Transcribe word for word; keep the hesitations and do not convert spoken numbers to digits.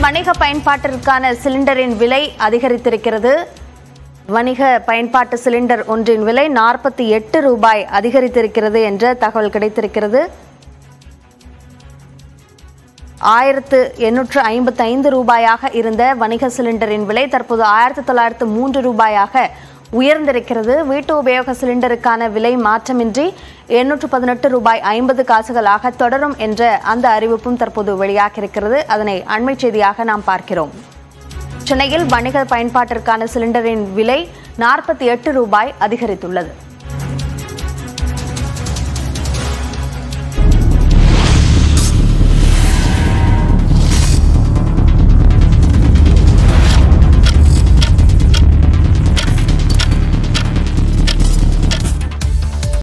வணிக பயன்பாட்டிற்கான சிலிண்டரின் விலை அதிகரித்திருக்கிறது. வணிக பயன்பாட்டு சிலிண்டர் ஒன்றின் விலை நாற்பத்தி எட்டு ரூபாய் அதிகரித்திருக்கிறது என்ற தகவல் கிடைத்திருக்கிறது. ஆயிரத்து எண்ணூற்று ஐம்பத்தி ஐந்து ரூபாயாக இருந்த வணிக சிலிண்டரின் விலை தற்போது ஆயிரத்தி தொள்ளாயிரத்து மூன்று ரூபாயாக உயர்ந்திருக்கிறது. வீட்டு உபயோக சிலிண்டருக்கான விலை மாற்றமின்றி எண்ணூற்று பதினெட்டு ரூபாய் ஐம்பது காசுகளாக தொடரும் என்ற அந்த அறிவிப்பும் தற்போது வெளியாகியிருக்கிறது. அதனை அண்மை செய்தியாக நாம் பார்க்கிறோம். சென்னையில் வணிக பயன்பாட்டிற்கான சிலிண்டரின் விலை நாற்பத்தி எட்டு ரூபாய் அதிகரித்துள்ளது.